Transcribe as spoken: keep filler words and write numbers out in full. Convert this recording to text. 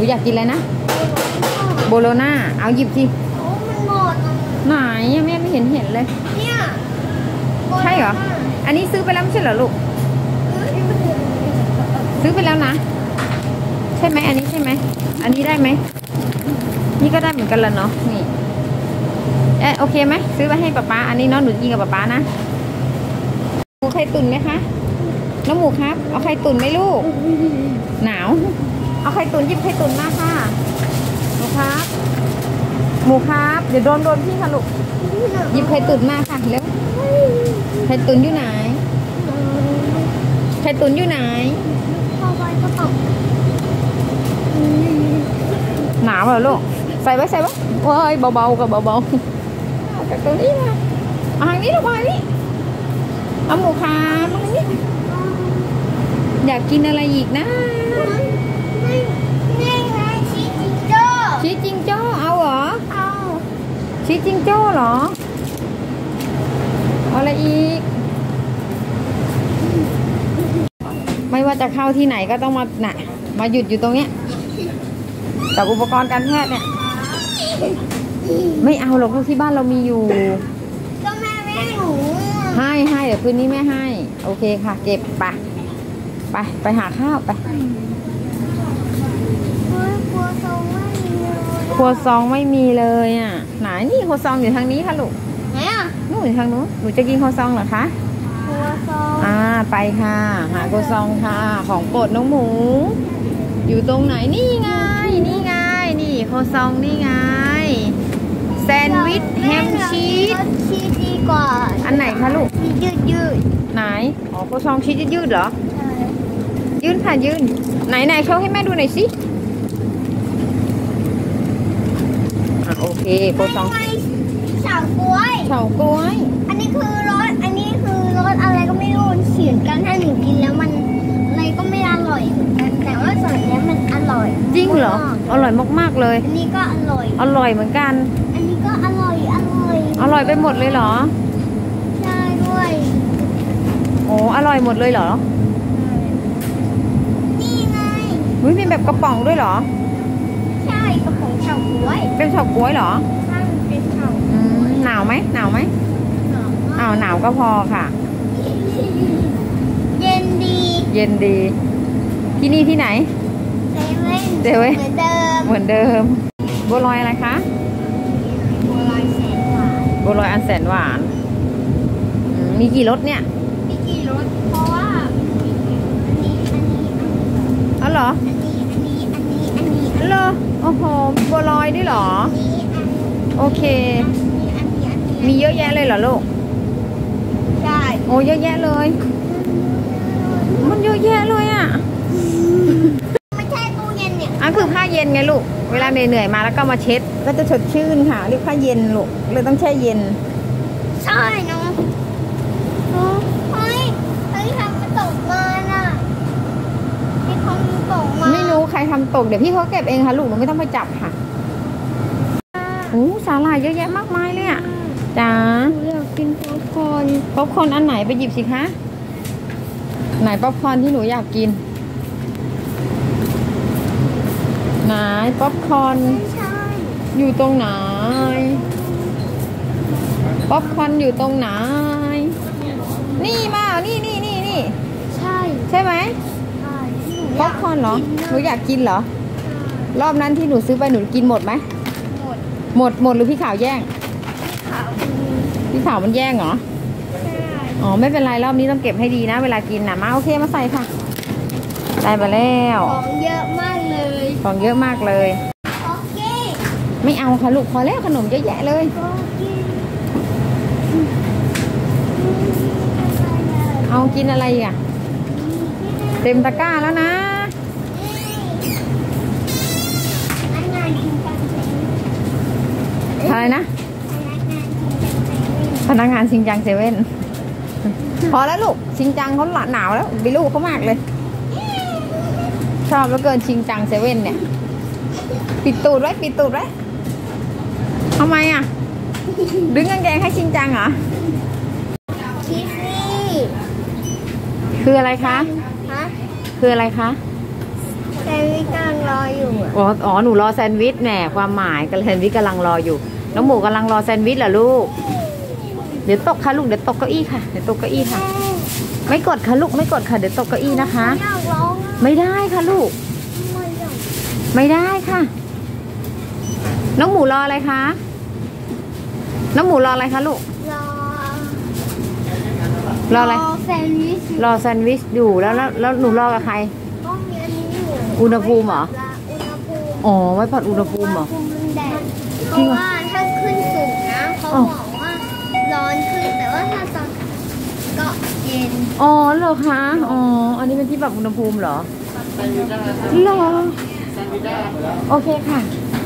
นูอยากกินอะไรนะโบโลน่าเอาหยิบสิมันหมดไหนแม่ไม่เห็นเห็นเลยเนี่ยใช่เหรออันนี้ซื้อไปแล้วไม่ใช่เหรอลูกซื้อไปแล้วนะใช่ไหมอันนี้ใช่ไหมอันนี้ได้ไหมนี่ก็ได้เหมือนกันละเนาะนี่เออโอเคไหมซื้อไปให้ป๊าป๊าอันนี้เนาะหนูกินกับป๊าป๊านะหมูไข่ตุ๋นไหมคะน้องหมูครับเอาไข่ตุ๋นไหมลูกหนาวเอาไข่ตุ๋นหยิบไข่ตุ๋นมาค่ะหมูครับหมูครับเดี๋ยวโดนโดนพี่ค่ะลูกหยิบไข่ตุ๋นมาค่ะเร็วไข่ตุ๋นอยู่ไหนไข่ตุ๋นอยู่ไหนพอไว้ก็ตกหนาวเหรอลูกใส่ไว้ใส่ไว้โอ้ยเบาๆกับเบาๆเอาไข่ตุ๋นนี่มาเอาทางนี้ลูกมานี่เอาหมูครับมานี่อยากกินอะไรอีกนะนี่ไงชีสจิงโจ้ชีสจิงโจ้เอาเหรอเอาชีสจิงโจ้เหรอเอาอะไรอีกไม่ว่าจะเข้าที่ไหนก็ต้องมาน่ะมาหยุดอยู่ตรงเนี้ยกับอุปกรณ์การแพทย์เนี่ยไม่เอาหรอกเพราะที่บ้านเรามีอยู่ก็แม่ไม่ให้หนูให้ให้เดี๋ยวคืนนี้แม่ให้โอเคค่ะเก็บไปไปไปหาข้าวไปครัวซองไม่มีเลยครัวซองไม่มีเลยอ่ะไหนนี่ครัวซองอยู่ทางนี้ค่ะลูกไหนอ่ะนู่นอยู่ทางนู้นหนูจะกินครัวซองเหรอคะครัวซองอ่าไปค่ะหาครัวซองค่ะของโปรดน้องหมูอยู่ตรงไหนนี่ไงนี่ไงนี่ครัวซองนี่ไงแซนด์วิชแฮมชีสชีสดีกว่าอันไหนคะลูกยืดยืดไหนอ๋อครัวซองชีสยืดๆเหรอใช่ยืนค่ะยืนไหนไหนโชว์ให้แม่ดูหน่อยสิอ่ะโอเคครัวซองเฉาก๊วยเฉาก๊วยอันนี้คือรสอันนี้คือรสอะไรก็ไม่รู้เฉียนกันถ้าหนูกินแล้วมันอะไรก็ไม่อร่อยเหมือนกันแต่ว่าส่วนนี้มันอร่อยจริงเหรออร่อยมากๆเลยอันนี้ก็อร่อยอร่อยเหมือนกันอันนี้ก็อร่อยอร่อยอร่อยไปหมดเลยเหรอใช่ด้วยโอ้อร่อยหมดเลยเหรอนี่ไงอุ้ยมีแบบกระป๋องด้วยเหรอใช่กระป๋องเฉาก๊วยเป็นเฉาก๊วยเหรอใช่เป็นเฉาหนาวไหมหนาวไหมอ้าวหนาวก็พอค่ะเย็นดีเย็นดีที่นี่ที่ไหนเซเว่นเซเว่นเหมือนเดิมเหมือนเดิมบัวลอยอะไรคะบัวลอยแสนหวานบัวลอยอันแสนหวานมีกี่รสเนี่ยมีกี่รสเพราะว่าอันนี้อันนี้อ๋อเหรออันนี้อันนี้อันนี้อันนี้เหรอโอ้โหบัวลอยด้วยเหรอโอเคมีเยอะแยะเลยเหรอลูกใช่โอ้เยอะแยะเลยมันเยอะแยะเลยอ่ะไม่ใช่ตู้เย็นเนี่ยอันคือผ้าเย็นไงลูกเวลาเหนื่อยๆมาแล้วก็มาเช็ดก็จะสดชื่นค่ะเรียกผ้าเย็นลูกเลยต้องแช่เย็นใช่เนาะเฮ้ยเฮ้ยทำตกมาน่ะที่ทำตกมาไม่รู้ใครทำตกเดี๋ยวพี่เขาเก็บเองค่ะลูกหนูไม่ต้องไปจับค่ะโอ้สาหร่ายเยอะแยะมากมายเลยอ่ะจ๋าอยากกินป๊อปคอร์นป๊อปคอร์นอันไหนไปหยิบสิคะไหนป๊อปคอร์นที่หนูอยากกินไหนป๊อปคอร์นอยู่ตรงไหนป๊อปคอร์นอยู่ตรงไหนนี่มานี่นี่นี่นี่ใช่ใช่ไหมป๊อปคอร์นเหรอหนูอยากกินเหรอรอบนั้นที่หนูซื้อไปหนูกินหมดไหมหมดหมดหมดหรือพี่ขาวแย่งพี่ขาวมันแย่งเหรออ๋อไม่เป็นไรรอบนี้ต้องเก็บให้ดีนะเวลากินนะมาโอเคมาใส่ค่ะได้มาแล้วของเยอะมากเลยของเยอะมากเลยโอเคไม่เอาค่ะลูกพอแล้วขนมเยอะแยะเลยเอากินอะไรอ่ะเต็มตะกร้าแล้วนะอะไรนะพนักงานชิงจังเซเว่นพอแล้วลูกชิงจังเขาหนาวแล้วบิลูกเขามากเลยชอบแล้วเกินชิงจังเซเว่นเนี่ยปิดตูดไว้ปิดตูดไว้ทำไมอ่ะดึงกางเกงให้ชิงจังเหรอคิสซี่คืออะไรคะฮะคืออะไรคะแต่วิกำลังรออยู่อ่ะอ๋ออ๋อหนูรอแซนด์วิชแหมความหมายกับแซนด์วิชกำลังรออยู่น้องหมูกำลังรอแซนด์วิชเหรอลูกเดี๋ยวตกค่ะลูกเดี๋ยวตกเก้าอี้ค่ะเดี๋ยวตกเก้าอี้ค่ะไม่กดค่ะลูกไม่กดค่ะเดี๋ยวตกเก้าอี้นะคะอยากร้องอะไม่ได้ค่ะลูกไม่อยากไม่ได้ค่ะ น้องหมูรออะไรคะน้องหมูรออะไรคะลูกรอรออะไรแซนด์วิชอยู่รอแซนด์วิชอยู่แล้วแล้วแล้วหนูรอกับใครต้องมีอันนี้อยู่อุณหภูมิเหรออุณหภูมิอ๋อไว้ผัดอุณหภูมิเหรออุณหภูมิมันแดดเพจริงราะเหรอว่าถ้าขึ้นสูงนะเขาอ้าวบอกว่าร้อนขึ้นแต่ว่าถ้าตอนก็เย็นอ๋อเหรอคะอ๋ออันนี้เป็นที่ปรับอุณหภูมิเหรอเหรอโอเคค่ะ